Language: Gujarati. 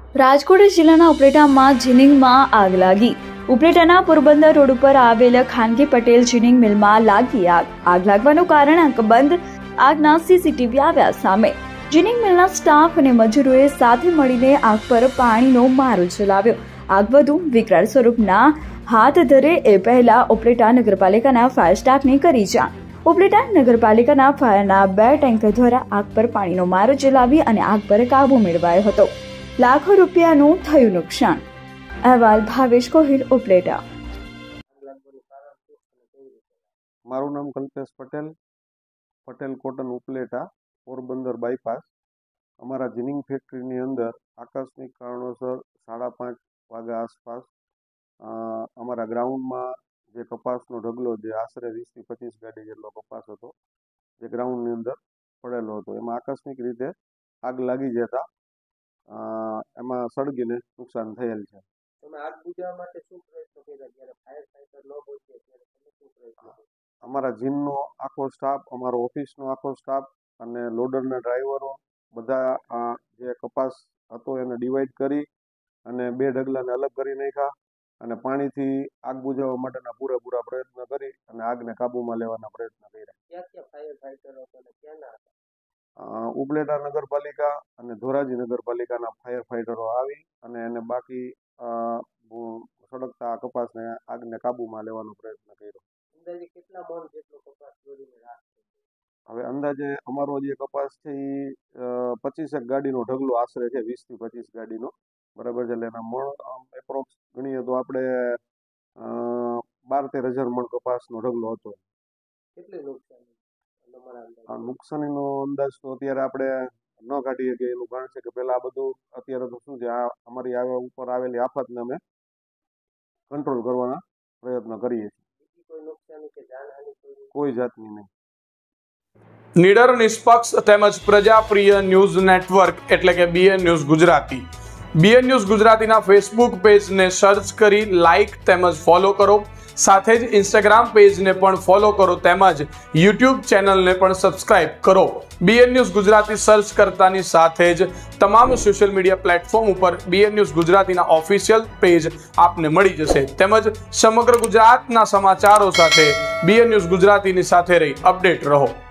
રાજકોટ જિલ્લાના ઉપલેટામાં જીનિંગમાં આગ લાગી। ઉપલેટાના પોરબંદર રોડ ઉપર આવેલ ખાનગી પટેલ જીનિંગ મિલમાં લાગી આગ। આગ લાગવાનું કારણ અકબંધ આગના સીસીટીવી આવ્યા સામે। જીનિંગ મિલના સ્ટાફ અને મજૂરોએ સાથે મળીને આગ પર પાણીનો મારો ચલાવ્યો। આગ વધુ વિકરાળ સ્વરૂપના હાથ ધરે એ પહેલા ઉપલેટા નગરપાલિકાના ફાયર સ્ટાફને કરી જાણ। ઉપલેટા નગરપાલિકાના ફાયરના 2 ટેન્કર દ્વારા આગ પર પાણીનો મારો ચલાવી અને આગ પર કાબુ મેળવાયો હતો। લાખો રૂપિયાનું થયું નુકસાન। અહેવાલ ભાવેશ ગોહિલ, ઉપલેટા। મારું નામ કલ્પેશ પટેલ, પટેલ કોટન ઉપલેટા, પોરબંદર બાયપાસ। અમારા જીનિંગ ફેક્ટરીની અંદર આકસ્મિક કારણોસર 5:30 વાગ્યા આસપાસ અમારા ગ્રાઉન્ડમાં જે કપાસનો ઢગલો જે આશરે 20 થી 25 ગાડી જેટલો કપાસ હતો જે ગ્રાઉન્ડની અંદર પડેલો હતો, એમાં આકસ્મિક રીતે આગ લાગી જતા એમાં સળગીને નુકસાન થયેલ છે। તમે આગ બુઝાવવા માટે શું પ્રયત્ન કર્યા જ્યારે ફાયર ફાઈટર ન પહોંચે ત્યારે તમે શું પ્રયત્ન કર્યા? અમારા જીનનો આખો સ્ટાફ, અમારો ઓફિસનો આખો સ્ટાફ અને લોડરના ડ્રાઈવરો બધા જે કપાસ હતો એને ડિવાઈડ કરી અને 2 ઢગલાને અલગ કરી નાખ્યા અને પાણીથી આગ બુઝાવવા માટેના પૂરેપૂરા પ્રયત્ન કરી અને આગને કાબૂમાં લેવાના પ્રયત્ન કર્યા। ક્યાં ક્યાં ફાયર ફાઈટરો હતા અને ક્યાંના હતા? ઉપલેટા નગરપાલિકા અને ધોરાજી નગરપાલિકાના ફાયર ફાઈટરો આવી અને એને બાકી સળગતા કપાસને આગને કાબૂમાં લેવાનો પ્રયત્ન કર્યો। અંદાજે કેટલા મણ જેટલો કપાસ જોડીને રાખ થઈ? હવે અંદાજે અમારો જે કપાસ છે એ 25 ગાડીનો ઢગલો આશરે છે, 20 થી 25 ગાડીનો, બરાબર છે। એટલે એના મણ એપ્રોક્સ ગણીએ તો આપણે 12-13 હજાર મણ કપાસનો ઢગલો હતો। કેટલી નુકસાનીનો અંદાજ તો અત્યારે આપણે ન કાઢીએ કે એનું કારણ છે કે પહેલા આ બધું અત્યારે તો શું છે, આ અમારી ઉપર આવેલી આફતને અમે કંટ્રોલ કરવાના પ્રયત્ન કરીએ છીએ। કોઈ જાતની નહીં। નીડર, નિષ્પક્ષ તેમજ પ્રજાપ્રિય ન્યૂઝ નેટવર્ક એટલે કે BN news Gujarati. BN news ગુજરાતીના ફેસબુક પેજને સર્ચ કરી લાઇક તેમજ ફોલો કરો। સાથે જ ઇન્સ્ટાગ્રામ પેજને પણ ફોલો કરો તેમજ યુટ્યુબ ચેનલને પણ સબસ્ક્રાઇબ કરો। BN ન્યૂઝ ગુજરાતી સર્ચ કરતાની સાથે જ તમામ સોશિયલ મીડિયા પ્લેટફોર્મ ઉપર BN ન્યૂઝ ગુજરાતીના ઓફિશિયલ પેજ આપને મળી જશે। તેમજ સમગ્ર ગુજરાતના સમાચારો સાથે BN ન્યૂઝ ગુજરાતીની સાથે રહી અપડેટ રહો।